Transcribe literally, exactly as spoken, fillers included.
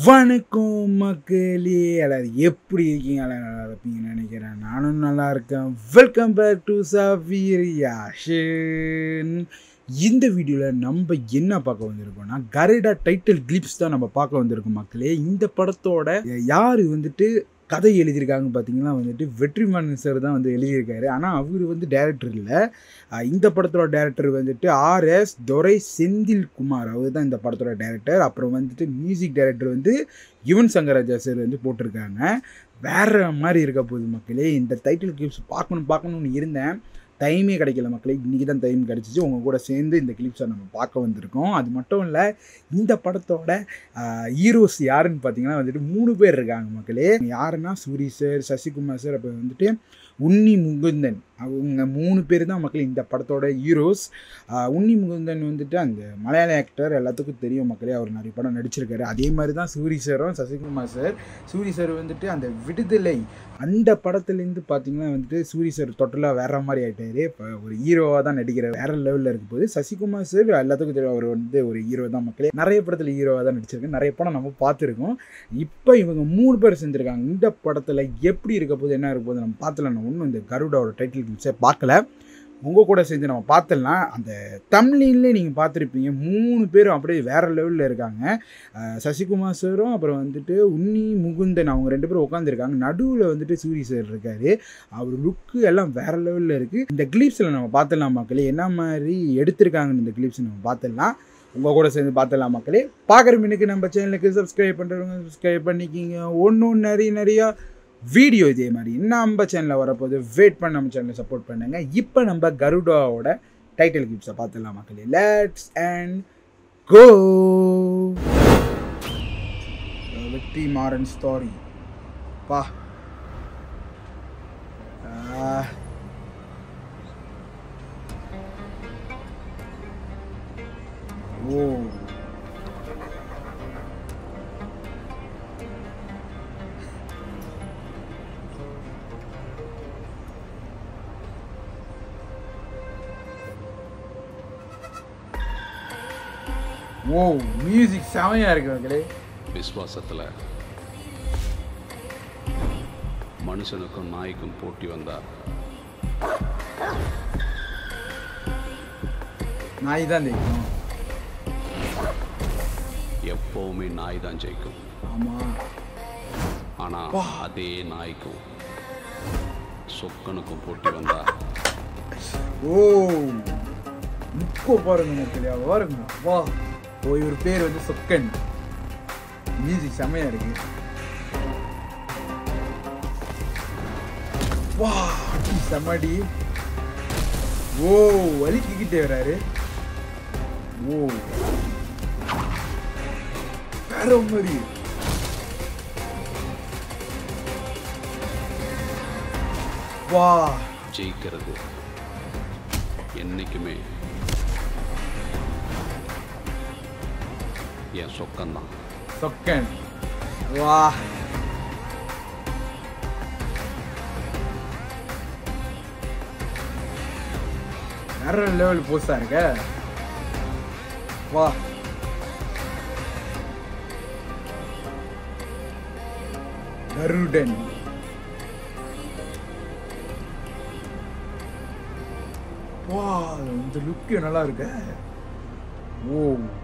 வணக்கம் மக்களே, எல்லாரும் எப்படி இருக்கீங்க? எல்லாம் நல்லா இருப்பீங்கன்னு நினைக்கிறேன். நானும் நல்லா இருக்கேன். Welcome back to SaVi reaction. இந்த வீடியோவில் நம்ம என்ன பார்க்க வந்திருக்கோம்னா கருடா டைட்டில் கிளிப்ஸ் தான் நம்ம பார்க்க வந்திருக்கோம் மக்களே. இந்த படத்தோட யார் வந்துட்டு கதை எழுதியிருக்காங்க பார்த்தீங்கன்னா வந்துட்டு வெற்றிமாறன் சார் தான் வந்து எழுதியிருக்காரு. ஆனால் அவர் வந்து டைரக்டர் இல்லை. இந்த படத்தோட டைரக்டர் வந்துட்டு ஆர்எஸ் DuraiSenthilkumar, அவர் தான் இந்த படத்தோட டைரக்டர். அப்புறம் வந்துட்டு மியூசிக் டைரக்டர் வந்து யுவன் சங்கராஜா சார் வந்து போட்டிருக்காங்க. வேறு மாதிரி இருக்க போகுது மக்களே. இந்த டைட்டில் கிளிப்ஸ் பார்க்கணும் பார்க்கணுன்னு இருந்தேன், டைமே கிடைக்கல மக்களே. இன்றைக்கி தான் டைம் கிடச்சிச்சு. உங்கள் கூட சேர்ந்து இந்த கிளிப்ஸை நம்ம பார்க்க வந்திருக்கோம். அது மட்டும் இல்லை, இந்த படத்தோட ஹீரோஸ் யாருன்னு பார்த்தீங்கன்னா வந்துட்டு மூணு பேர் இருக்காங்க மக்களே. யாருன்னா சூரி சார், சசிகுமார் சார், அப்புறம் வந்துட்டு UnniMukundan. அவங்க மூணு பேர் தான் மக்களே இந்த படத்தோட ஹீரோஸ். UnniMukundan வந்துட்டு அந்த மலையாள ஆக்டர், எல்லாத்துக்கும் தெரியும் மக்களே. அவர் நிறைய படம் நடிச்சிருக்காரு. அதே மாதிரி தான் சூரி சாரும் சசிகுமார் சார். சூரி சார் வந்துட்டு அந்த விடுதலை அந்த படத்துலேருந்து பார்த்தீங்கன்னா வந்துட்டு சூரி சார் டோட்டலாக வேற மாதிரி ஆகிட்டாரு. இப்போ ஒரு ஹீரோவாக தான் நடிக்கிறார். வேற லெவலில் இருக்கும் போது சசிகுமார் சார் எல்லாத்துக்கும் தெரியும், அவர் வந்து ஒரு ஹீரோ தான் மக்களே. நிறைய படத்தில் ஹீரோவாக தான் நடிச்சிருக்கேன். நிறைய படம் நம்ம பார்த்துருக்கோம். இப்போ இவங்க மூணு பேர் செஞ்சுருக்காங்க. இந்த படத்தில் எப்படி இருக்க போது, என்ன இருக்க போது நம்ம பார்த்துலாம். ஒன்றும் இந்த கருடாவோட டைட்டில் கிளிப்ஸை பார்க்கல, உங்கள் கூட சேர்ந்து நம்ம பார்த்துடலாம். அந்த தமிழ்லேயே நீங்கள் பார்த்துருப்பீங்க, மூணு பேரும் அப்படியே வேறு லெவலில் இருக்காங்க. சசிகுமார் சாரும் அப்புறம் வந்துட்டு UnniMukundan, அவங்க ரெண்டு பேரும் உட்காந்துருக்காங்க. நடுவில் வந்துட்டு சூரி சார் இருக்கார். அவர் லுக்கு எல்லாம் வேறு லெவலில் இருக்குது. இந்த கிளிப்ஸில் நம்ம பார்த்துடலாம் மக்களே. என்ன மாதிரி எடுத்திருக்காங்கன்னு இந்த கிளிப்ஸ் நம்ம பார்த்துடலாம். உங்கள் கூட சேர்ந்து பார்த்துடலாம் மக்களே. பார்க்குற மின்னுக்கு நம்ம சேனலுக்கு சப்ஸ்கிரைப் பண்ணுறவங்க சப்ஸ்கிரைப் பண்ணிக்கிங்க. ஒன்று ஒன்று நிறைய நிறையா வீடியோ இதே மாதிரி நம்ம சேனலில் வரப்போது வெயிட் பண்ண நம்ம சேனலை சப்போர்ட் பண்ணுங்க. இப்போ நம்ம கருடாவோட டைட்டில் கிளிப்ஸை பார்த்துடலாம் மக்களே. Let's and go. Vetrimaaran story பா. ஓ ஓ மியூசிக் செமையா இருக்கு மக்களே. விசுவாசத்தில் மனுஷனுக்கும் நாய்க்கும் போட்டி வந்தா நாய் தான் ஜெயிக்கும். எப்பவுமே நாய் தான் ஜெயிக்கும். ஆமா, ஆனா அதே நாய்க்கும் சொக்கனுக்கும் போட்டி வந்தா ஓ இப்போ பாருங்க மக்களே, பாருங்க வா. ஓ இவர் பேர் வந்து சொக்கன். மியூசிக் செம்மையா இருக்கு. வா செம்மடி. ஓ வலிக்கிக்கிட்டே வராரு. ஓ வேற மாதிரி. வா ஜெயிக்கிறது என்னைக்குமே என் சொக்கன் தான். சொக்கன் வா. வேற லெவல் போஸ்டா இருக்க. வா கருடன். வா இந்த லுக்கு நல்லா இருக்க. ஓ